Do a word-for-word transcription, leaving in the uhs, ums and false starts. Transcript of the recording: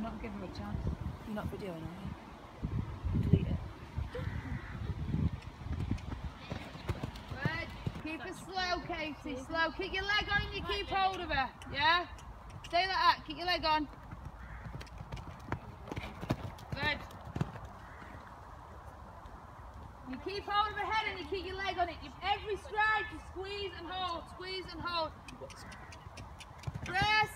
not giving her a chance. You're not videoing, are you? Delete it. Good. Keep her slow, Katie. Slow. Keep your leg on and you keep hold of her. Yeah? Stay like that. Keep your leg on. Good. You keep hold of her head and you keep your leg on it. You, every stride you squeeze and hold. Squeeze and hold. Dress.